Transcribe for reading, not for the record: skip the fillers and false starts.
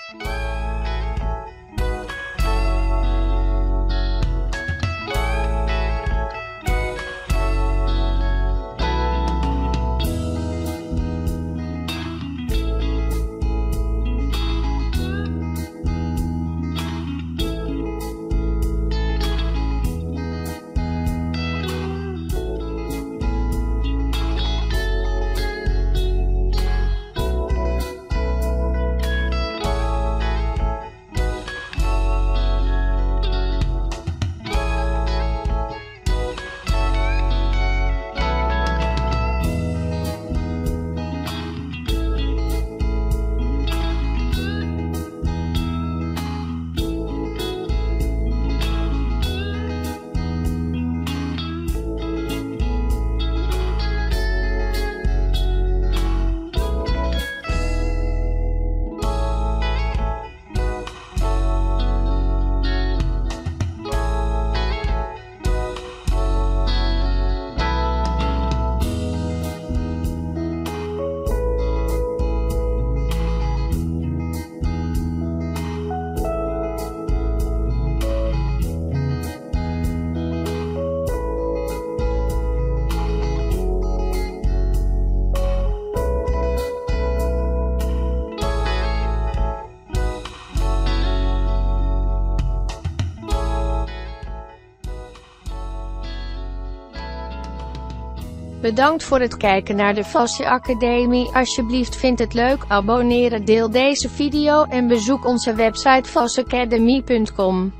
Bedankt voor het kijken naar de Valse Academie. Alsjeblieft vind het leuk, abonneren, deel deze video en bezoek onze website valseacademy.com.